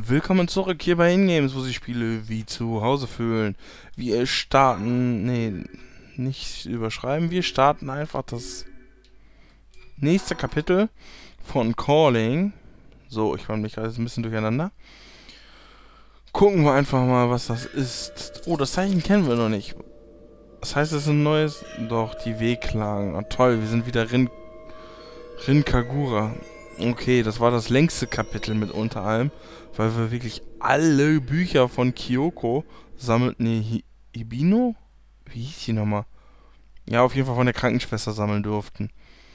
Willkommen zurück hier bei Ingames, wo sich Spiele wie zu Hause fühlen. Wir starten, nee, nicht überschreiben, wir starten einfach das nächste Kapitel von Calling. So, ich war mich alles ein bisschen durcheinander. Gucken wir einfach mal, was das ist. Oh, das Zeichen kennen wir noch nicht. Das heißt, es ist ein neues... Doch, die Wehklagen. Ah, toll, wir sind wieder Rin Kagura. Okay, das war das längste Kapitel mit unter allem, weil wir wirklich alle Bücher von Kyoko sammelten. Nee, Hibino? Wie hieß die nochmal? Ja, auf jeden Fall von der Krankenschwester sammeln durften.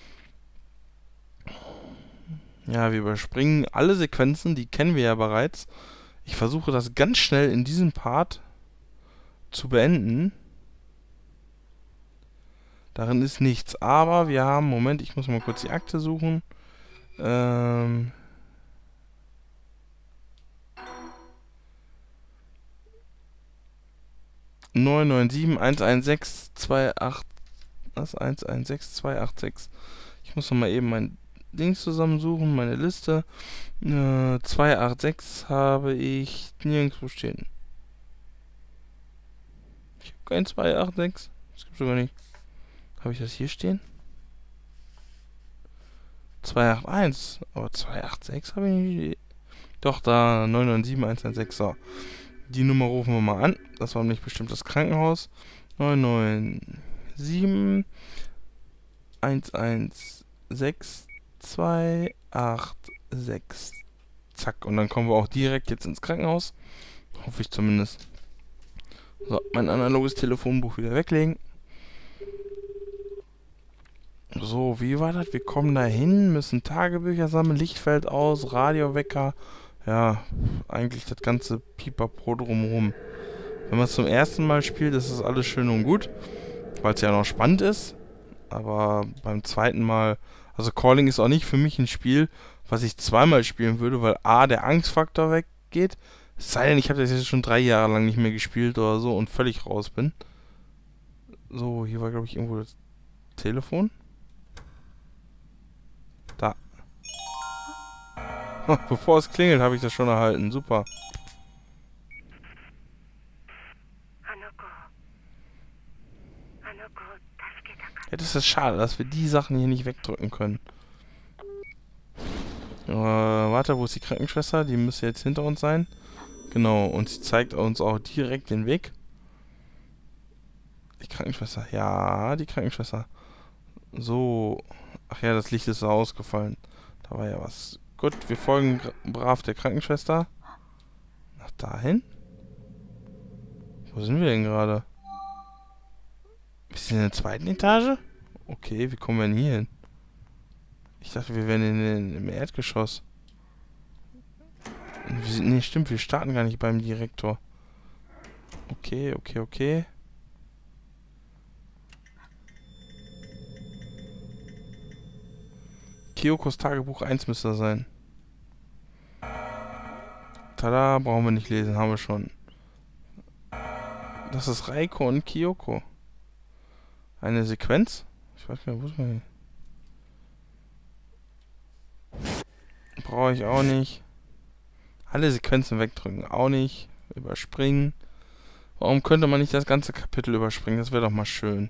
Ja, wir überspringen alle Sequenzen, die kennen wir ja bereits. Ich versuche das ganz schnell in diesem Part zu beenden. Darin ist nichts, aber wir haben... Moment, ich muss mal kurz die Akte suchen. 997-116-28... Was? 116-286. Ich muss noch mal eben mein Dings zusammensuchen, meine Liste. 286 habe ich nirgendwo stehen. Ich habe kein 286. Das gibt's sogar nicht. Habe ich das hier stehen? 281. Aber 286 habe ich nicht. Doch, da 997-116. So. Die Nummer rufen wir mal an. Das war nicht bestimmt das Krankenhaus. 997-116-286. Zack. Und dann kommen wir auch direkt jetzt ins Krankenhaus. Hoffe ich zumindest. So, mein analoges Telefonbuch wieder weglegen. So, wie war das? Wir kommen da hin, müssen Tagebücher sammeln, Licht fällt aus, Radiowecker. Ja, eigentlich das ganze Pipapo drumherum. Wenn man es zum ersten Mal spielt, ist das alles schön und gut, weil es ja noch spannend ist. Aber beim zweiten Mal, also Calling ist auch nicht für mich ein Spiel, was ich zweimal spielen würde, weil A, der Angstfaktor weggeht. Es sei denn, ich habe das jetzt schon 3 Jahre lang nicht mehr gespielt oder so und völlig raus bin. So, hier war glaube ich irgendwo das Telefon. Da. Bevor es klingelt, habe ich das schon erhalten. Super. Ja, das ist schade, dass wir die Sachen hier nicht wegdrücken können. Warte, wo ist die Krankenschwester? Die müsste jetzt hinter uns sein. Genau, und sie zeigt uns auch direkt den Weg. Die Krankenschwester. Ja, die Krankenschwester. So. Ach ja, das Licht ist so ausgefallen. Da war ja was. Gut, wir folgen brav der Krankenschwester. Nach dahin? Wo sind wir denn gerade? Wir sind in der 2. Etage? Okay, wie kommen wir denn hier hin? Ich dachte, wir wären im Erdgeschoss. Ne, stimmt, wir starten gar nicht beim Direktor. Okay, okay, okay. Kyokos Tagebuch 1 müsste das sein. Tada, brauchen wir nicht lesen, haben wir schon. Das ist Reiko und Kyoko. Eine Sequenz? Ich weiß gar nicht, wo ist man hin? Brauche ich auch nicht. Alle Sequenzen wegdrücken. Auch nicht. Überspringen. Warum könnte man nicht das ganze Kapitel überspringen? Das wäre doch mal schön.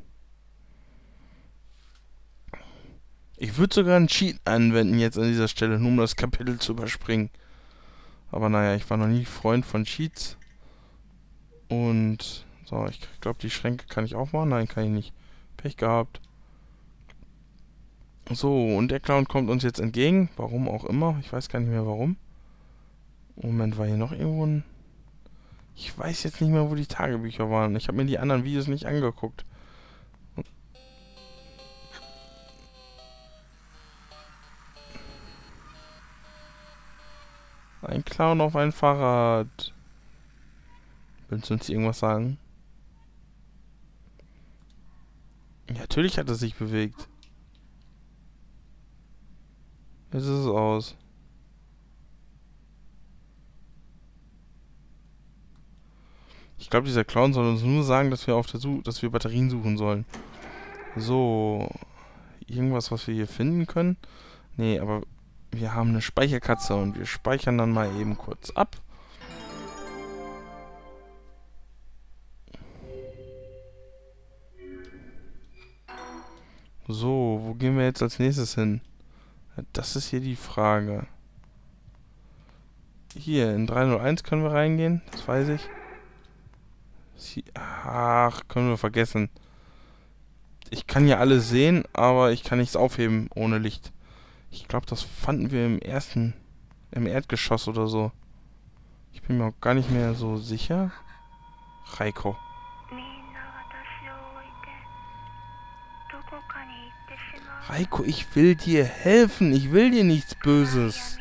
Ich würde sogar einen Cheat anwenden jetzt an dieser Stelle, nur um das Kapitel zu überspringen. Aber naja, ich war noch nie Freund von Cheats. Und so, ich glaube, die Schränke kann ich aufmachen. Nein, kann ich nicht. Pech gehabt. So, und der Clown kommt uns jetzt entgegen. Warum auch immer. Ich weiß gar nicht mehr warum. Moment, war hier noch irgendwo ein... Ich weiß jetzt nicht mehr, wo die Tagebücher waren. Ich habe mir die anderen Videos nicht angeguckt. Ein Clown auf ein Fahrrad. Willst du uns irgendwas sagen? Ja, natürlich hat er sich bewegt. Jetzt ist es aus. Ich glaube, dieser Clown soll uns nur sagen, dass wir dass wir Batterien suchen sollen. So. Irgendwas, was wir hier finden können? Nee, aber wir haben eine Speicherkatze und wir speichern dann mal eben kurz ab. So, wo gehen wir jetzt als nächstes hin? Das ist hier die Frage. Hier, in 301 können wir reingehen, das weiß ich. Ach, können wir vergessen. Ich kann hier alles sehen, aber ich kann nichts aufheben ohne Licht. Ich glaube, das fanden wir im Erdgeschoss oder so. Ich bin mir auch gar nicht mehr so sicher. Reiko. Reiko, ich will dir helfen. Ich will dir nichts Böses.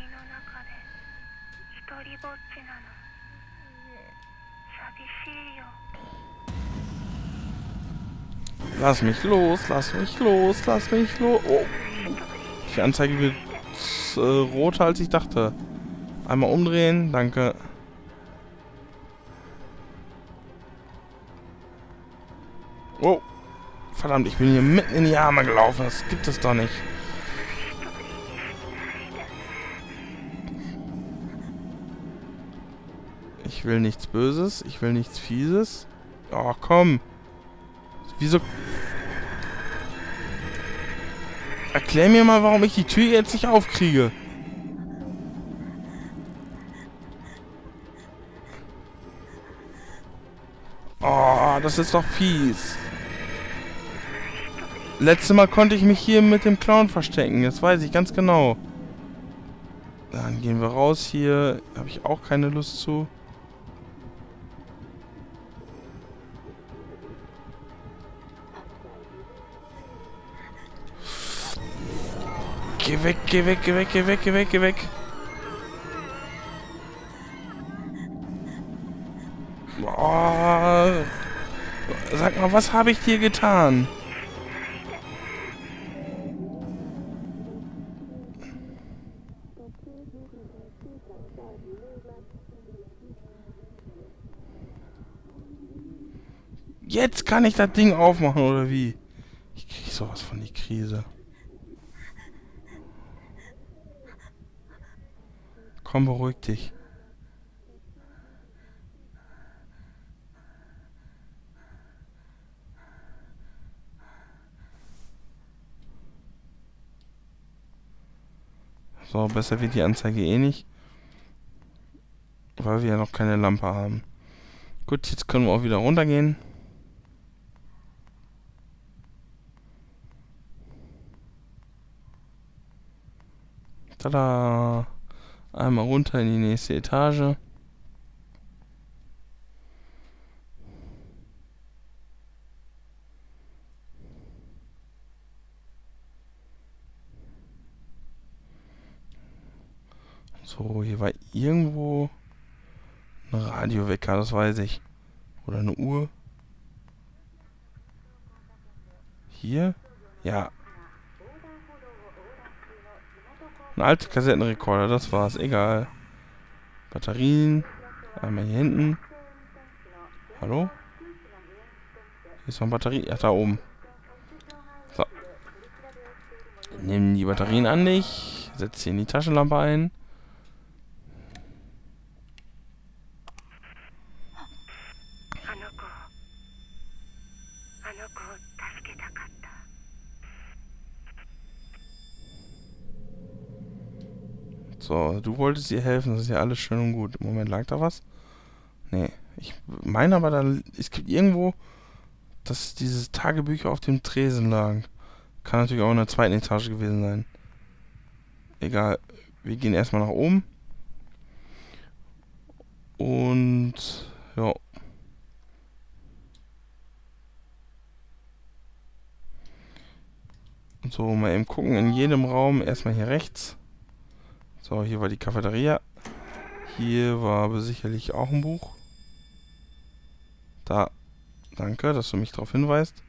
Lass mich los, lass mich los, lass mich los. Oh. Die Anzeige wird roter, als ich dachte. Einmal umdrehen, danke. Oh. Verdammt, ich bin hier mitten in die Arme gelaufen. Das gibt es doch nicht. Ich will nichts Böses. Ich will nichts Fieses. Oh, komm. Wieso... Erklär mir mal, warum ich die Tür jetzt nicht aufkriege. Oh, das ist doch fies. Letztes Mal konnte ich mich hier mit dem Clown verstecken. Das weiß ich ganz genau. Dann gehen wir raus hier. Habe ich auch keine Lust zu. Geh weg, geh weg, geh weg, geh weg, geh weg, geh weg. Oh, sag mal, was habe ich dir getan? Jetzt kann ich das Ding aufmachen, oder wie? Ich krieg sowas von die Krise. Komm, beruhig dich. So, besser wird die Anzeige eh nicht. Weil wir ja noch keine Lampe haben. Gut, jetzt können wir auch wieder runtergehen. Tada! Einmal runter in die nächste Etage. So, hier war irgendwo ein Radiowecker, das weiß ich. Oder eine Uhr. Hier? Ja. Ein alter Kassettenrekorder, das war's. Egal. Batterien. Einmal hier hinten. Hallo? Hier ist noch eine Batterie. Ach, da oben. So. Nimm die Batterien an dich. Setz sie in die Taschenlampe ein. So, du wolltest ihr helfen, das ist ja alles schön und gut. Im Moment lag da was? Nee, ich meine aber, es gibt irgendwo, dass diese Tagebücher auf dem Tresen lagen. Kann natürlich auch in der zweiten Etage gewesen sein. Egal, wir gehen erstmal nach oben. Und, ja. So, mal eben gucken, in jedem Raum, erstmal hier rechts. So, hier war die Cafeteria. Hier war aber sicherlich auch ein Buch. Da. Danke, dass du mich darauf hinweist.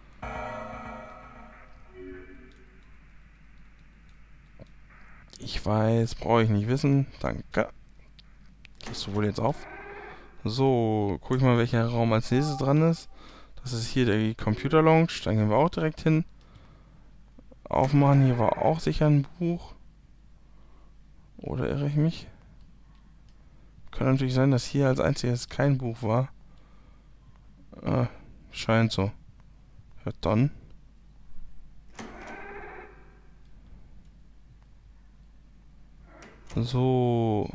Ich weiß, brauche ich nicht wissen. Danke. Gehst du wohl jetzt auf? So, guck ich mal, welcher Raum als nächstes dran ist. Das ist hier der Computer Lounge. Da gehen wir auch direkt hin. Aufmachen, hier war auch sicher ein Buch. Oder irre ich mich? Kann natürlich sein, dass hier als einziges kein Buch war. Scheint so. Ja, dann. So.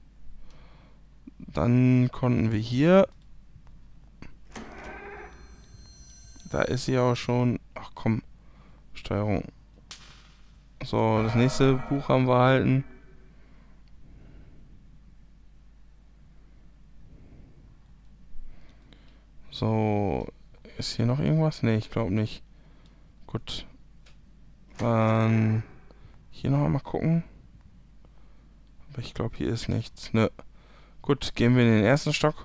Dann konnten wir hier. Da ist sie auch schon. Ach komm. Steuerung. So, das nächste Buch haben wir erhalten. So. Ist hier noch irgendwas? Ne, ich glaube nicht. Gut. Dann hier noch einmal gucken. Aber ich glaube, hier ist nichts. Ne. Gut, gehen wir in den ersten Stock.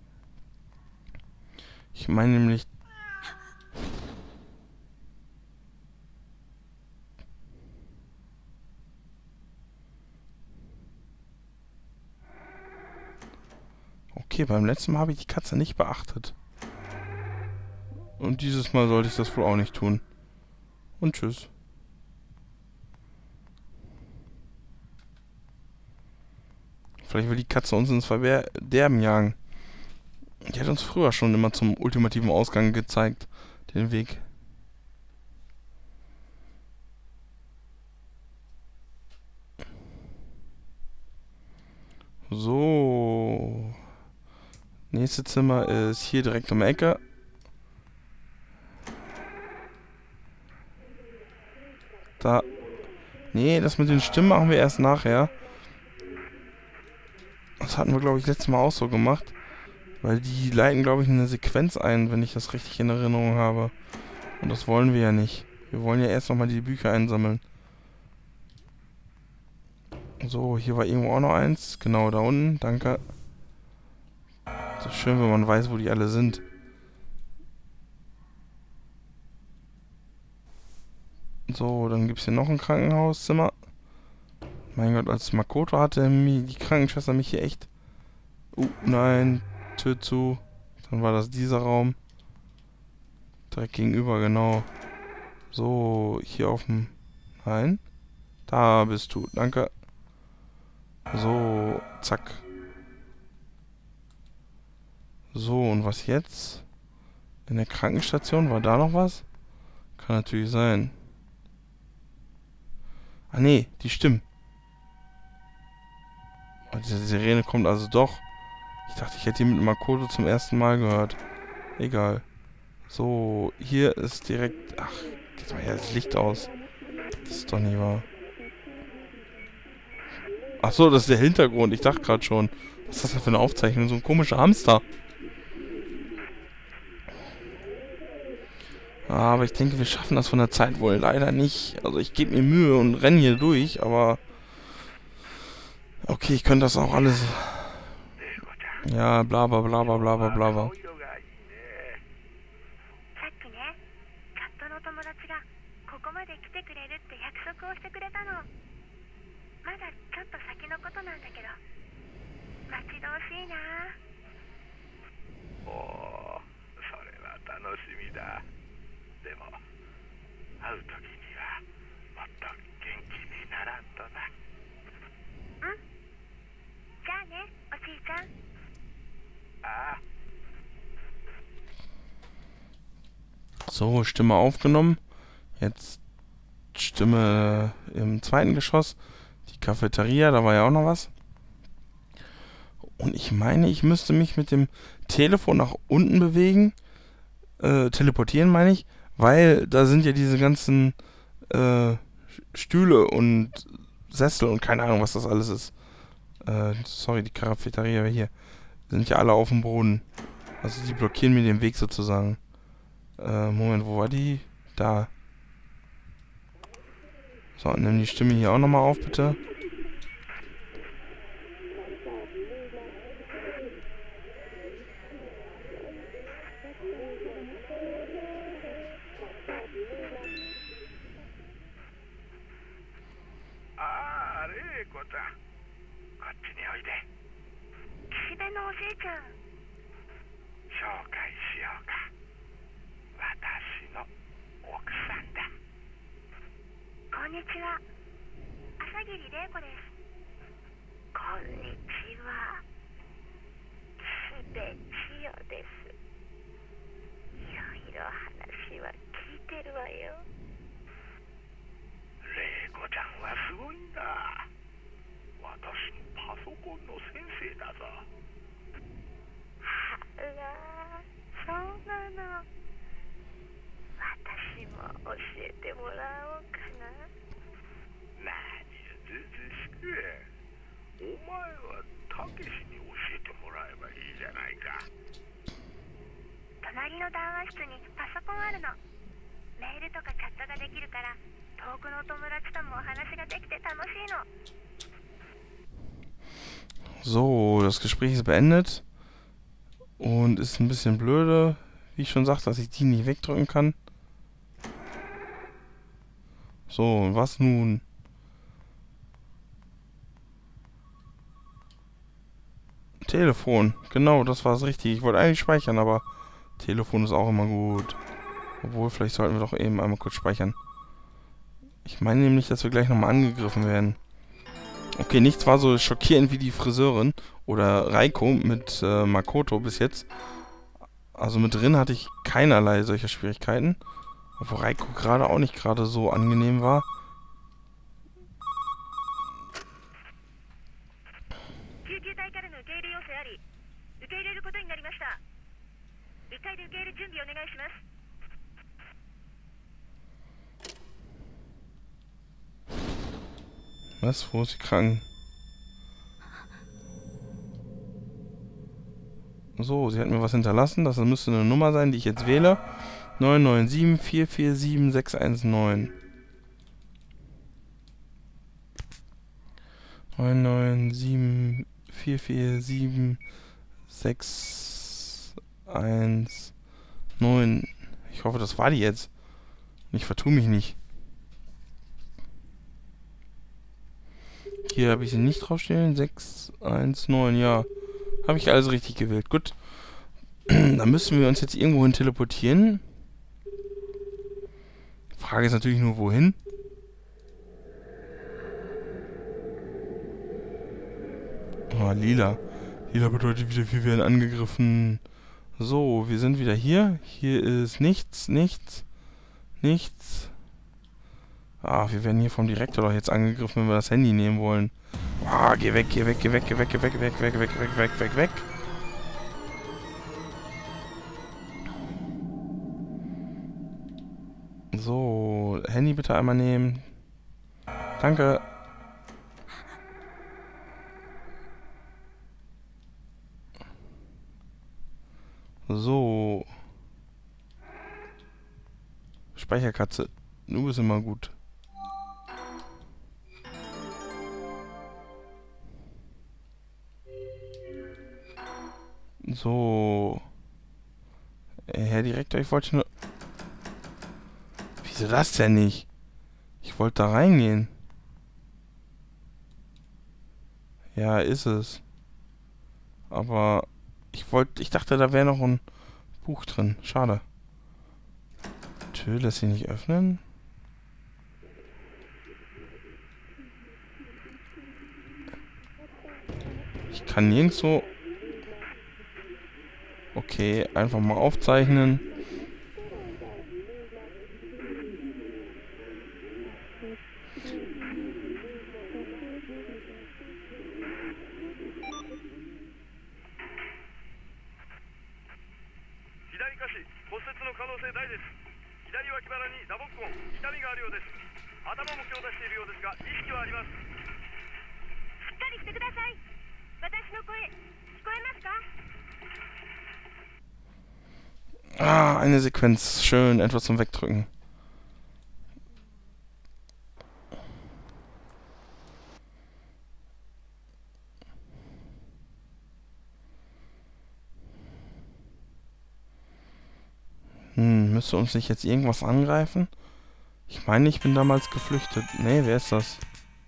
Ich meine nämlich... Okay, beim letzten Mal habe ich die Katze nicht beachtet. Und dieses Mal sollte ich das wohl auch nicht tun. Und tschüss. Vielleicht will die Katze uns ins Verderben jagen. Die hat uns früher schon immer zum ultimativen Ausgang gezeigt. Den Weg. So. Nächste Zimmer ist hier direkt um die Ecke. Da. Nee, das mit den Stimmen machen wir erst nachher. Das hatten wir, glaube ich, letztes Mal auch so gemacht. Weil die leiten, glaube ich, eine Sequenz ein, wenn ich das richtig in Erinnerung habe. Und das wollen wir ja nicht. Wir wollen ja erst nochmal die Bücher einsammeln. So, hier war irgendwo auch noch eins. Genau, da unten. Danke. Das ist schön, wenn man weiß, wo die alle sind. So, dann gibt es hier noch ein Krankenhauszimmer. Mein Gott, als Makoto hatte die Krankenschwester mich hier echt... nein. Tür zu. Dann war das dieser Raum. Direkt gegenüber, genau. So, hier auf dem... Nein. Da bist du. Danke. So, zack. So, und was jetzt? In der Krankenstation, war da noch was? Kann natürlich sein. Ah nee, die Stimmen. Oh, diese Sirene kommt also doch. Ich dachte, ich hätte die mit Makoto zum ersten Mal gehört. Egal. So, hier ist direkt... Ach, geht mal her, das Licht aus. Das ist doch nicht wahr. Ach so, das ist der Hintergrund. Ich dachte gerade schon. Was ist das denn für eine Aufzeichnung? So ein komischer Hamster. Aber ich denke, wir schaffen das von der Zeit wohl leider nicht. Also ich gebe mir Mühe und renne hier durch, aber... Okay, ich könnte das auch alles... Ja, bla bla bla bla bla bla bla. So, Stimme aufgenommen. Jetzt Stimme im zweiten Geschoss. Die Cafeteria, da war ja auch noch was. Und ich meine, ich müsste mich mit dem Telefon nach unten bewegen. Teleportieren meine ich. Weil da sind ja diese ganzen Stühle und Sessel und keine Ahnung, was das alles ist. Sorry, die Cafeteria hier. Sind ja alle auf dem Boden. Also die blockieren mir den Weg sozusagen. Moment, wo war die? Da. So, nimm die Stimme hier auch nochmal auf, bitte. So, das Gespräch ist beendet. Und ist ein bisschen blöde, wie ich schon sagte, dass ich die nicht wegdrücken kann. So, und was nun? Telefon. Genau, das war es richtig. Ich wollte eigentlich speichern, aber Telefon ist auch immer gut. Obwohl, vielleicht sollten wir doch eben einmal kurz speichern. Ich meine nämlich, dass wir gleich nochmal angegriffen werden. Okay, nichts war so schockierend wie die Friseurin oder Reiko mit Makoto bis jetzt. Also mit Rin hatte ich keinerlei solcher Schwierigkeiten. Obwohl Reiko gerade auch nicht gerade so angenehm war. Was? Wo ist sie krank? So, sie hat mir was hinterlassen. Das müsste eine Nummer sein, die ich jetzt wähle. 997 447 619. 997 447 619. Ich hoffe, das war die jetzt. Ich vertue mich nicht. Hier habe ich sie nicht draufstehen. 619, ja. Habe ich alles richtig gewählt. Gut. Dann müssen wir uns jetzt irgendwo hin teleportieren. Frage ist natürlich nur, wohin? Ah, lila. Lila bedeutet wieder, wir werden angegriffen. So, wir sind wieder hier. Hier ist nichts, nichts, nichts. Ah, wir werden hier vom Direktor doch jetzt angegriffen, wenn wir das Handy nehmen wollen. Ah, geh weg, geh weg, geh weg, geh weg, geh weg, geh weg, weg, weg, weg, weg, weg, weg. So, Handy bitte einmal nehmen. Danke. So. Speicherkatze. Du bist immer gut. So. Herr Direktor, ich wollte nur... Wieso das denn nicht? Ich wollte da reingehen. Ja, ist es. Aber ich dachte, da wäre noch ein Buch drin. Schade. Tür lässt sich nicht öffnen. Ich kann nirgendwo... Okay, einfach mal aufzeichnen. Ah, eine Sequenz. Schön, etwas zum Wegdrücken. Müsste uns nicht jetzt irgendwas angreifen? Ich meine, ich bin damals geflüchtet. Nee, wer ist das?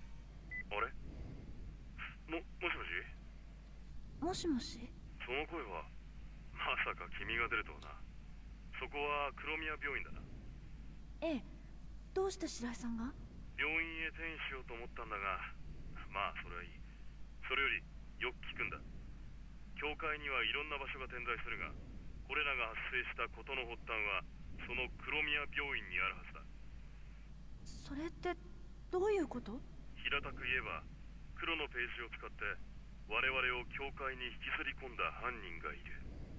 もしもし。その声はまさか君が出るとはな。そこは黒宮病院だな。ええ。どうして白井さんが？病院へ転院しようと思ったんだが、まあそれはいい。それよりよく聞くんだ。教会にはいろんな場所が点在するが、これらが発生した事の発端はその黒宮病院にあるはずだ。それってどういうこと？平たく言えば、黒のページを使って我々を教会に引きずり込んだ犯人がいる。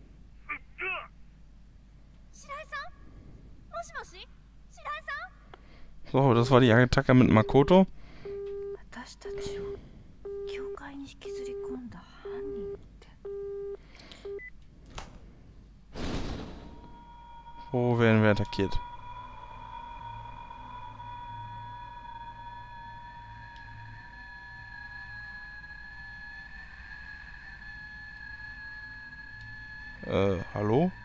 白井さん？もしもし？白井さん？ So, das war die Attacke mit Makoto. 私たちを教会に引きずり込んだ犯人って。 Wo werden wir attackiert? Hallo?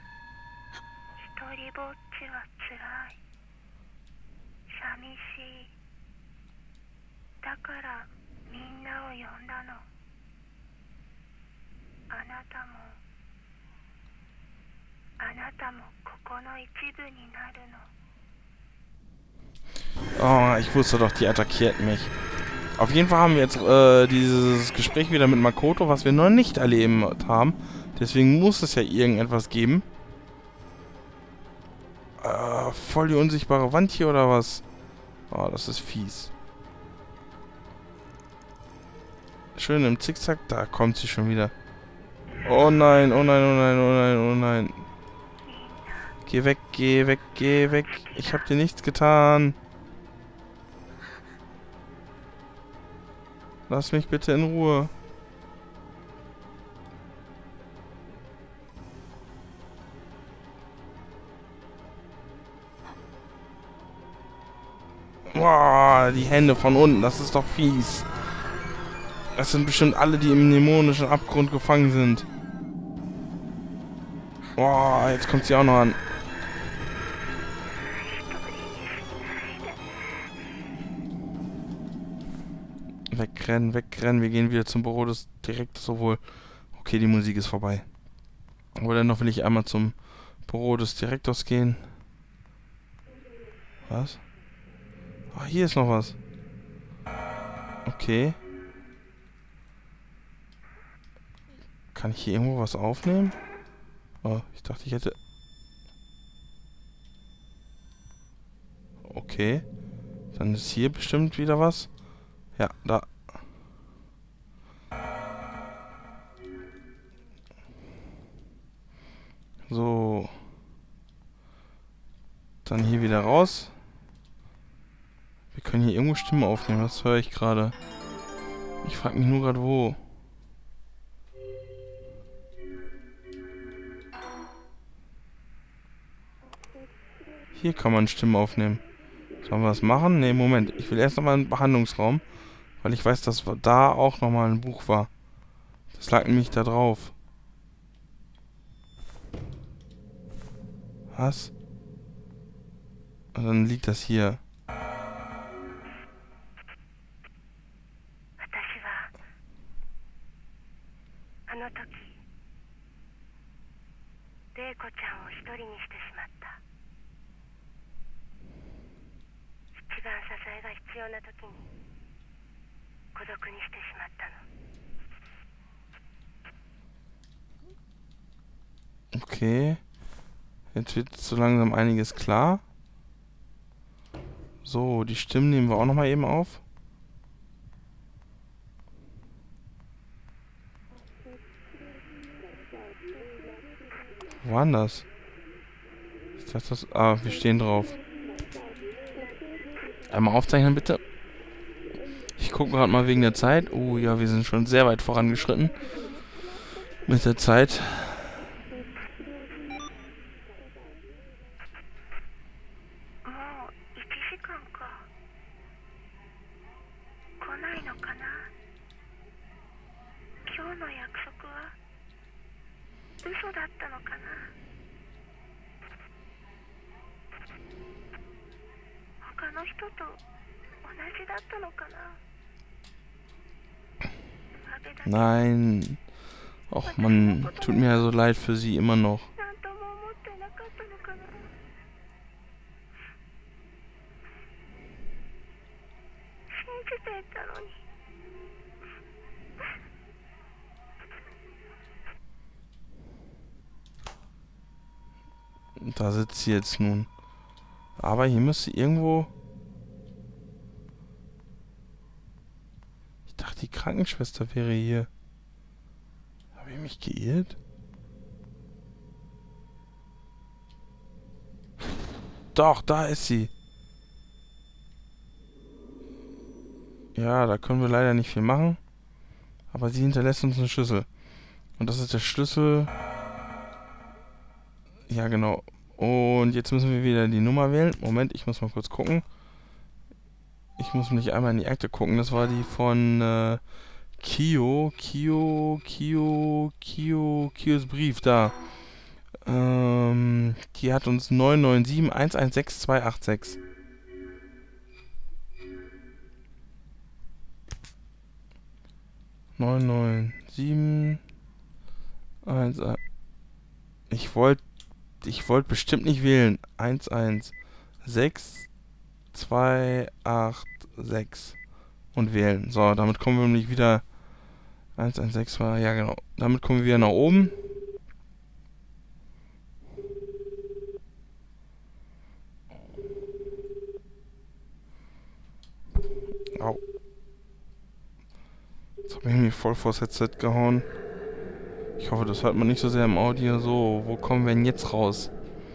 Oh, ich wusste doch, die attackiert mich. Auf jeden Fall haben wir jetzt dieses Gespräch wieder mit Makoto, was wir noch nicht erleben haben. Deswegen muss es ja irgendetwas geben. Voll die unsichtbare Wand hier oder was? Oh, das ist fies. Schön im Zickzack. Da kommt sie schon wieder. Oh nein, oh nein, oh nein, oh nein, oh nein. Geh weg, geh weg, geh weg. Ich hab dir nichts getan. Lass mich bitte in Ruhe. Boah, die Hände von unten, das ist doch fies. Das sind bestimmt alle, die im dämonischen Abgrund gefangen sind. Boah, jetzt kommt sie auch noch an. Wegrennen, wegrennen. Wir gehen wieder zum Büro des Direktors, obwohl... Okay, die Musik ist vorbei. Aber dennoch will ich einmal zum Büro des Direktors gehen. Was? Ah, hier ist noch was. Okay. Kann ich hier irgendwo was aufnehmen? Oh, ich dachte, ich hätte... Okay. Dann ist hier bestimmt wieder was. Ja, da. So. Dann hier wieder raus. Wir können hier irgendwo Stimmen aufnehmen, das höre ich gerade. Ich frage mich nur gerade wo. Hier kann man Stimmen aufnehmen. Sollen wir das machen? Ne, Moment. Ich will erst nochmal einen Behandlungsraum. Weil ich weiß, dass da auch nochmal ein Buch war. Das lag nämlich da drauf. Was? Und dann liegt das hier. Okay. Jetzt wird so langsam einiges klar. So, die Stimmen nehmen wir auch nochmal eben auf. Wo war denn das? Ich dachte das... Ah, wir stehen drauf. Einmal aufzeichnen, bitte. Ich gucke gerade mal wegen der Zeit. Oh ja, wir sind schon sehr weit vorangeschritten. Mit der Zeit. Nein. Och man, tut mir ja so leid für sie immer noch. Da sitzt sie jetzt nun. Aber hier müsste irgendwo... Ich dachte, die Krankenschwester wäre hier. Habe ich mich geirrt? Doch, da ist sie. Ja, da können wir leider nicht viel machen. Aber sie hinterlässt uns eine Schlüssel. Und das ist der Schlüssel... Ja, genau. Und jetzt müssen wir wieder die Nummer wählen. Moment, ich muss mal kurz gucken. Ich muss mich einmal in die Akte gucken. Das war die von Kios Brief, da. Die hat uns 997 116 286. Ich wollte bestimmt nicht wählen. 116286 und wählen. So, damit kommen wir nämlich wieder 116 war, ja genau. Damit kommen wir wieder nach oben. Au. Jetzt habe ich mich voll vors Headset gehauen. Ich hoffe, das hört man nicht so sehr im Audio. So, wo kommen wir denn jetzt raus?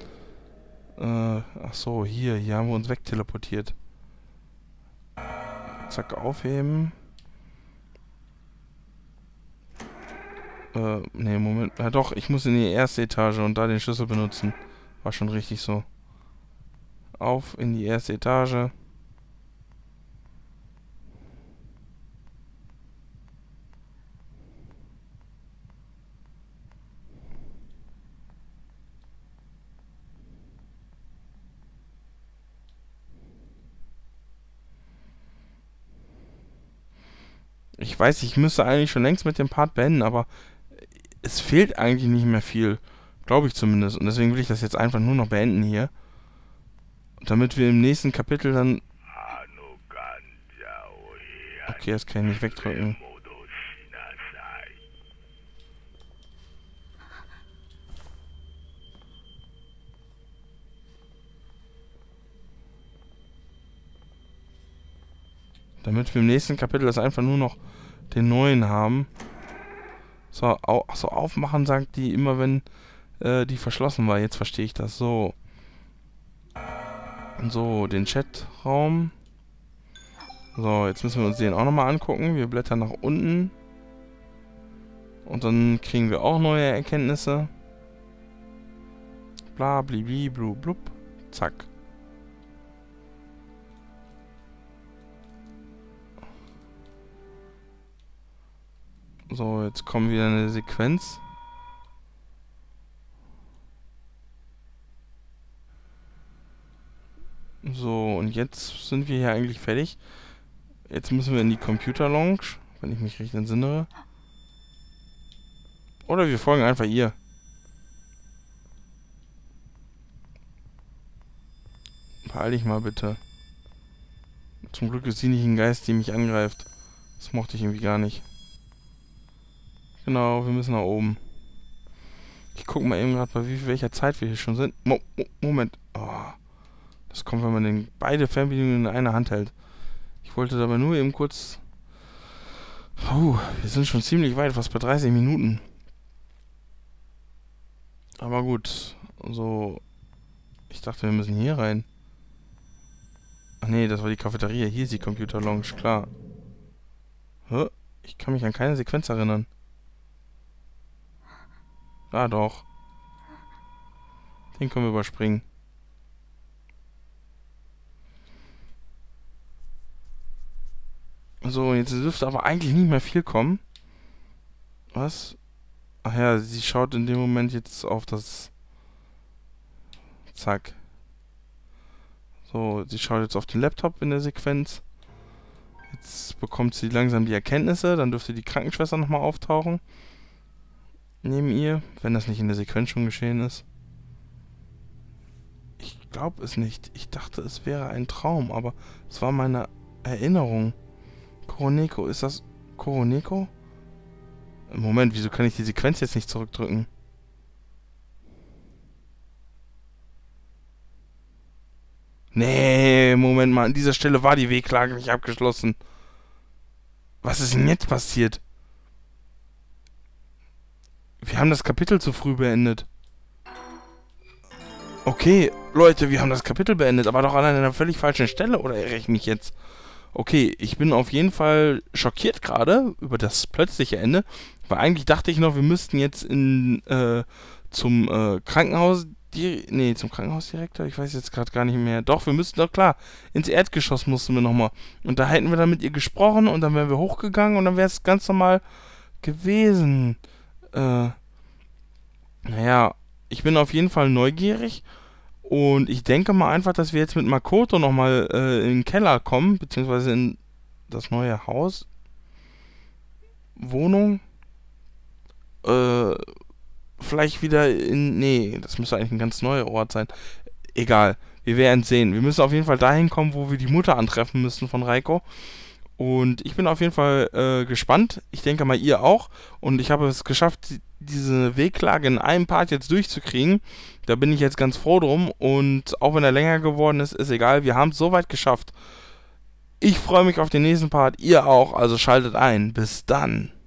Ach so, hier haben wir uns wegteleportiert. Zack, aufheben. Ne, Moment. Ja doch, ich muss in die erste Etage und da den Schlüssel benutzen. War schon richtig so. Auf in die erste Etage. Ich weiß, ich müsste eigentlich schon längst mit dem Part beenden, aber es fehlt eigentlich nicht mehr viel. Glaube ich zumindest. Und deswegen will ich das jetzt einfach nur noch beenden hier. Damit wir im nächsten Kapitel dann... Okay, das kann ich nicht wegdrücken. Damit wir im nächsten Kapitel das einfach nur noch den neuen haben. So, aufmachen sagt die immer, wenn die verschlossen war. Jetzt verstehe ich das. So. So, den Chatraum. So, jetzt müssen wir uns den auch nochmal angucken. Wir blättern nach unten. Und dann kriegen wir auch neue Erkenntnisse. Bla, blibli, blub, blub. Zack. So, jetzt kommt wieder eine Sequenz. So, und jetzt sind wir hier eigentlich fertig. Jetzt müssen wir in die Computer Lounge, wenn ich mich recht entsinne. Oder wir folgen einfach ihr. Beeil dich mal bitte. Zum Glück ist sie nicht ein Geist, die mich angreift. Das mochte ich irgendwie gar nicht. Genau, wir müssen nach oben. Ich gucke mal eben gerade, bei welcher Zeit wir hier schon sind. Moment. Oh, das kommt, wenn man beide Fernbedienungen in einer Hand hält. Ich wollte dabei nur eben kurz... wir sind schon ziemlich weit, fast bei 30 Minuten. Aber gut. So. Ich dachte, wir müssen hier rein. Ach nee, das war die Cafeteria. Hier ist die Computer Lounge, klar. Ich kann mich an keine Sequenz erinnern. Ah, doch. Den können wir überspringen. So, jetzt dürfte aber eigentlich nicht mehr viel kommen. Was? Ach ja, sie schaut in dem Moment jetzt auf das... Zack. So, sie schaut jetzt auf den Laptop in der Sequenz. Jetzt bekommt sie langsam die Erkenntnisse. Dann dürfte die Krankenschwester nochmal auftauchen. Neben ihr, wenn das nicht in der Sequenz schon geschehen ist. Ich glaube es nicht. Ich dachte, es wäre ein Traum, aber es war meine Erinnerung. Kuroneko, ist das Kuroneko? Moment, wieso kann ich die Sequenz jetzt nicht zurückdrücken? Nee, Moment mal, an dieser Stelle war die Wehklage nicht abgeschlossen. Was ist denn jetzt passiert? Wir haben das Kapitel zu früh beendet. Okay, Leute, wir haben das Kapitel beendet, aber doch an einer völlig falschen Stelle, oder irre ich mich jetzt? Okay, ich bin auf jeden Fall schockiert gerade über das plötzliche Ende, weil eigentlich dachte ich noch, wir müssten jetzt zum Krankenhaus Nee, zum Krankenhausdirektor? Ich weiß jetzt gerade gar nicht mehr. Doch, wir müssten doch, klar, ins Erdgeschoss mussten wir nochmal. Und da hätten wir dann mit ihr gesprochen und dann wären wir hochgegangen und dann wäre es ganz normal gewesen. Naja, ich bin auf jeden Fall neugierig und ich denke mal einfach, dass wir jetzt mit Makoto nochmal in den Keller kommen, beziehungsweise in das neue Haus, Wohnung, vielleicht wieder nee, das müsste eigentlich ein ganz neuer Ort sein. Egal, wir werden sehen. Wir müssen auf jeden Fall dahin kommen, wo wir die Mutter antreffen müssen von Reiko. Und ich bin auf jeden Fall gespannt. Ich denke mal, ihr auch. Und ich habe es geschafft, diese Wehklage in einem Part jetzt durchzukriegen. Da bin ich jetzt ganz froh drum. Und auch wenn er länger geworden ist, ist egal. Wir haben es soweit geschafft. Ich freue mich auf den nächsten Part. Ihr auch. Also schaltet ein. Bis dann.